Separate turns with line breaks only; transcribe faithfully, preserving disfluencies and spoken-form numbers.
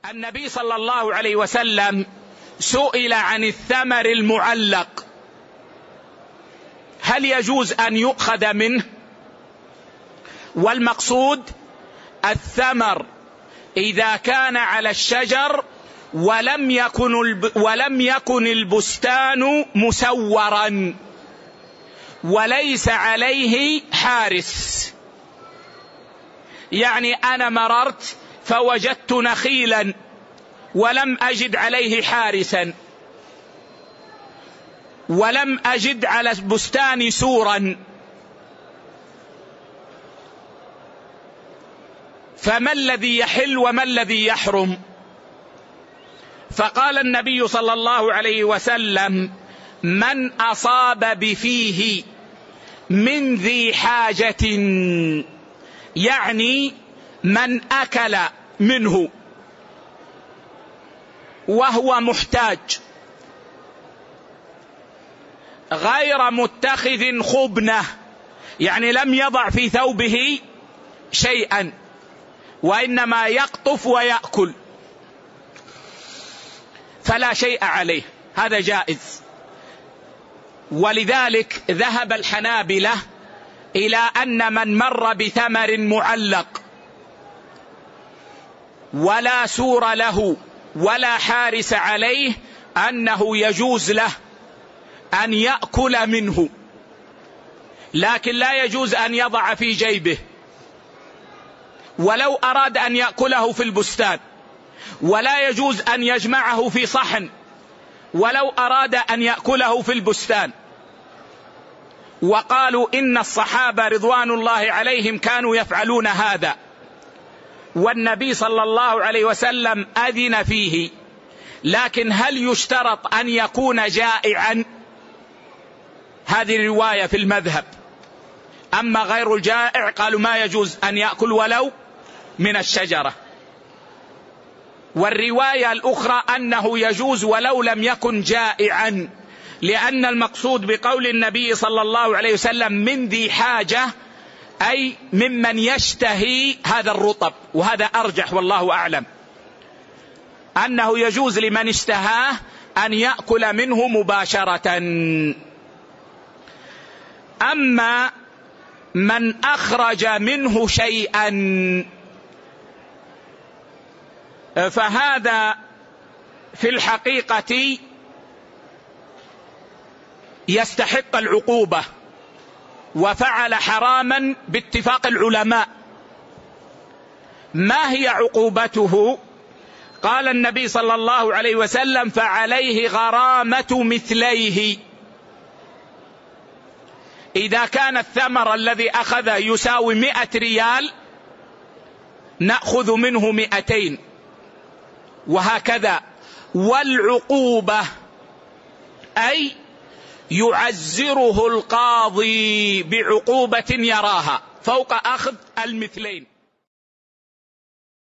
النبي صلى الله عليه وسلم سئل عن الثمر المعلق، هل يجوز أن يؤخذ منه؟ والمقصود الثمر إذا كان على الشجر ولم يكن ولم يكن البستان مسورا وليس عليه حارس، يعني أنا مررت فوجدت نخيلا ولم أجد عليه حارسا ولم أجد على البستان سورا، فما الذي يحل وما الذي يحرم؟ فقال النبي صلى الله عليه وسلم: من أصاب بفيه من ذي حاجة، يعني من أكل منه وهو محتاج غير متخذ خبنة، يعني لم يضع في ثوبه شيئا وإنما يقطف ويأكل، فلا شيء عليه، هذا جائز. ولذلك ذهب الحنابلة إلى أن من مر بثمر معلق ولا سور له ولا حارس عليه أنه يجوز له أن يأكل منه، لكن لا يجوز أن يضع في جيبه، ولو أراد أن يأكله في البستان، ولا يجوز أن يجمعه في صحن ولو أراد أن يأكله في البستان. وقالوا إن الصحابة رضوان الله عليهم كانوا يفعلون هذا، والنبي صلى الله عليه وسلم أذن فيه، لكن هل يشترط أن يكون جائعا؟ هذه رواية في المذهب. أما غير الجائع قالوا ما يجوز أن يأكل ولو من الشجرة. والرواية الأخرى أنه يجوز ولو لم يكن جائعا، لأن المقصود بقول النبي صلى الله عليه وسلم من ذي حاجة أي ممن يشتهي هذا الرطب، وهذا أرجح والله أعلم، أنه يجوز لمن اشتهاه أن يأكل منه مباشرة. أما من أخرج منه شيئا فهذا في الحقيقة يستحق العقوبة وفعل حراما باتفاق العلماء. ما هي عقوبته؟ قال النبي صلى الله عليه وسلم: فعليه غرامة مثليه. إذا كان الثمر الذي أخذه يساوي مئة ريال نأخذ منه مئتين، وهكذا. والعقوبة أي يعزره القاضي بعقوبة يراها فوق أخذ المثلين.